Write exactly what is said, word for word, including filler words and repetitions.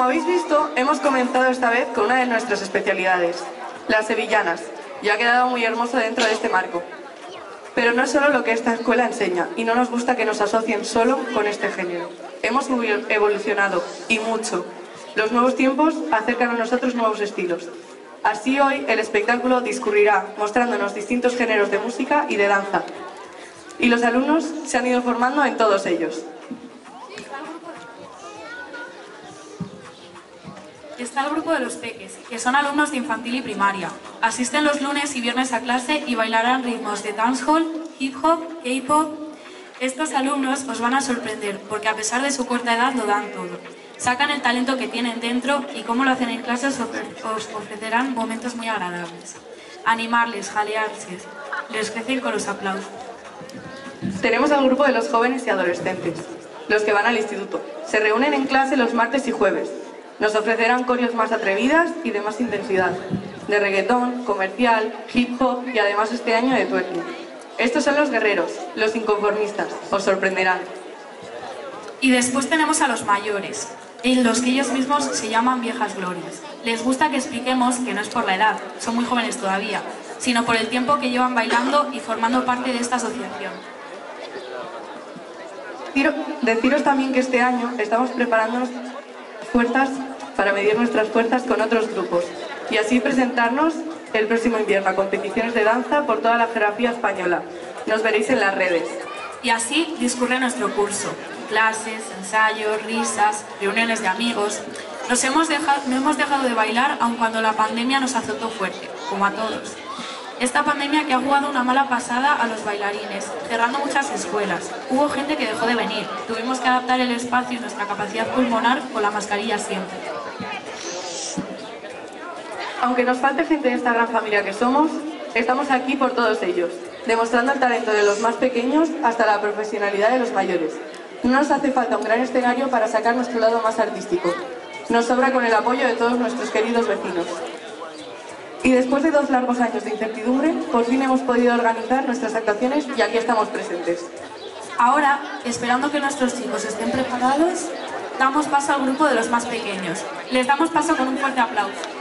habéis visto, hemos comenzado esta vez con una de nuestras especialidades, las sevillanas, y ha quedado muy hermoso dentro de este marco. Pero no es solo lo que esta escuela enseña, y no nos gusta que nos asocien solo con este género. Hemos evolucionado, y mucho. Los nuevos tiempos acercan a nosotros nuevos estilos. Así hoy el espectáculo discurrirá, mostrándonos distintos géneros de música y de danza. Y los alumnos se han ido formando en todos ellos. Está el grupo de los peques, que son alumnos de infantil y primaria. Asisten los lunes y viernes a clase y bailarán ritmos de dancehall, hip hop, K-pop. Estos alumnos os van a sorprender, porque a pesar de su corta edad lo dan todo. Sacan el talento que tienen dentro y como lo hacen en clase os ofrecerán momentos muy agradables. Animarles, jalearse, les crecen con los aplausos. Tenemos al grupo de los jóvenes y adolescentes, los que van al instituto. Se reúnen en clase los martes y jueves. Nos ofrecerán coreos más atrevidas y de más intensidad, de reggaetón, comercial, hip hop y además este año de twerking. Estos son los guerreros, los inconformistas, os sorprenderán. Y después tenemos a los mayores, en los que ellos mismos se llaman viejas glorias. Les gusta que expliquemos que no es por la edad, son muy jóvenes todavía, sino por el tiempo que llevan bailando y formando parte de esta asociación. Deciros también que este año estamos preparándonos fuerzas para medir nuestras fuerzas con otros grupos y así presentarnos el próximo invierno a competiciones de danza por toda la geografía española. Nos veréis en las redes. Y así discurre nuestro curso. Clases, ensayos, risas, reuniones de amigos. Nos hemos dejado, no hemos dejado de bailar aun cuando la pandemia nos azotó fuerte, como a todos. Esta pandemia que ha jugado una mala pasada a los bailarines, cerrando muchas escuelas. Hubo gente que dejó de venir. Tuvimos que adaptar el espacio y nuestra capacidad pulmonar con la mascarilla siempre. Aunque nos falte gente de esta gran familia que somos, estamos aquí por todos ellos, demostrando el talento de los más pequeños hasta la profesionalidad de los mayores. No nos hace falta un gran escenario para sacar nuestro lado más artístico. Nos sobra con el apoyo de todos nuestros queridos vecinos. Y después de dos largos años de incertidumbre, por fin hemos podido organizar nuestras actuaciones y aquí estamos presentes. Ahora, esperando que nuestros chicos estén preparados, damos paso al grupo de los más pequeños. Les damos paso con un fuerte aplauso.